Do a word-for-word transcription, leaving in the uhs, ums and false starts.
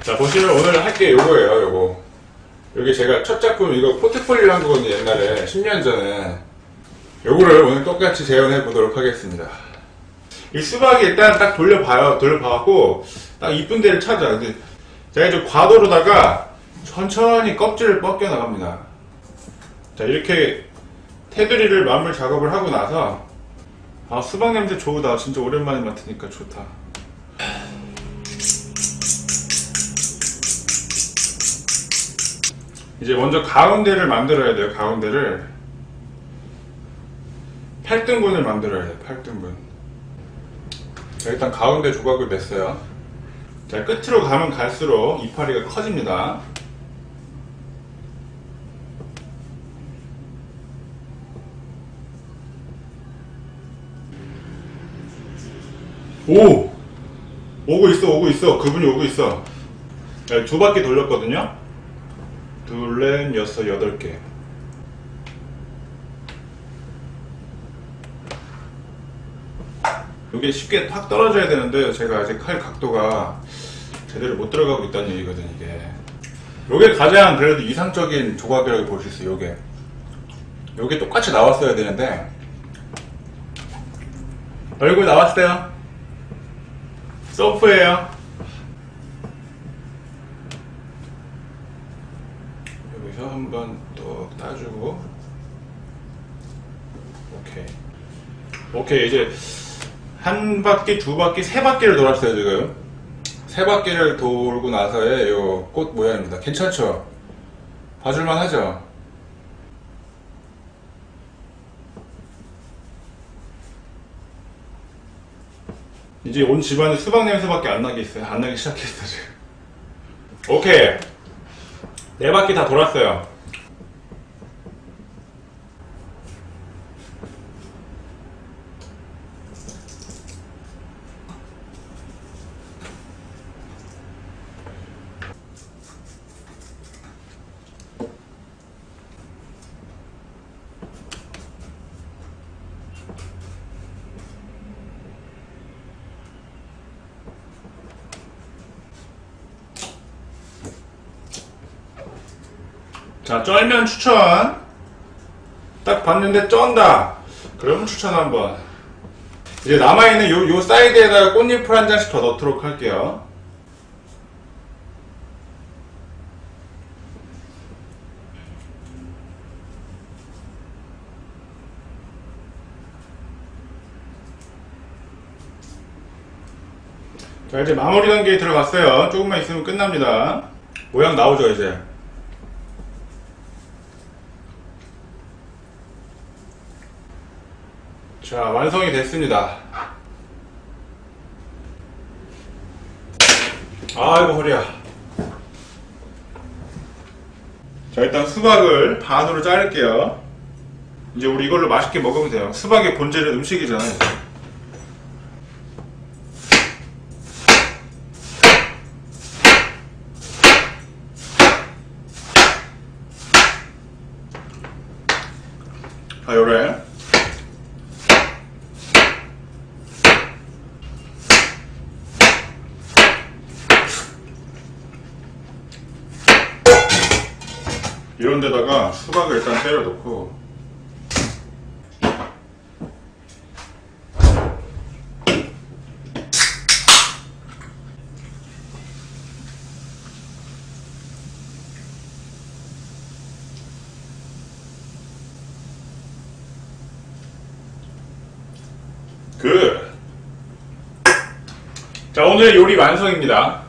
자, 보시면 오늘 할 게 요거예요. 요거 여기 제가 첫 작품 이거 포트폴리오 한 거거든요. 옛날에 십 년 전에. 요거를 오늘 똑같이 재현해 보도록 하겠습니다. 이 수박이 일단 딱 돌려봐요. 돌려봐갖고 딱 이쁜 데를 찾아. 근데 제가 이제 과도로다가 천천히 껍질을 벗겨 나갑니다. 자, 이렇게 테두리를 마무리 작업을 하고 나서, 아, 수박 냄새 좋다. 진짜 오랜만에 맡으니까 좋다. 이제 먼저 가운데를 만들어야 돼요. 가운데를 팔 등분을 만들어야 돼요. 팔 등분. 자, 일단 가운데 조각을 냈어요. 자, 끝으로 가면 갈수록 이파리가 커집니다. 오! 오고 있어, 오고 있어. 그분이 오고 있어. 자, 두 바퀴 돌렸거든요. 둘, 넷, 여섯, 여덟 개. 이게 쉽게 탁 떨어져야 되는데 제가 아직 칼 각도가 제대로 못 들어가고 있다는 얘기거든. 이게 요게 가장 그래도 이상적인 조각이라고 볼 수 있어요. 요게 요게 똑같이 나왔어야 되는데. 얼굴 나왔어요. 소프예요. 여기서 한번 또 따주고. 오케이 오케이. 이제 한 바퀴, 두 바퀴, 세 바퀴를 돌았어요. 지금 세 바퀴를 돌고 나서의 요 꽃 모양입니다. 괜찮죠? 봐줄만 하죠? 이제 온 집안에 수박 냄새밖에 안 나게 있어요. 안 나기 시작했어 지금. 오케이, 네 바퀴 다 돌았어요. 자, 쩔면 추천. 딱 봤는데 쩐다, 그러면 추천 한번. 이제 남아있는 요, 요 사이드에다가 꽃잎을 한 장씩 더 넣도록 할게요. 자, 이제 마무리 단계에 들어갔어요. 조금만 있으면 끝납니다. 모양 나오죠 이제. 자, 완성이 됐습니다. 아이고 허리야. 자, 일단 수박을 반으로 자를게요. 이제 우리 이걸로 맛있게 먹으면 돼요. 수박의 본질은 음식이잖아요. 자, 요래 이런 데다가 수박을 일단 때려 놓고. 굿. 자, 오늘 요리 완성입니다.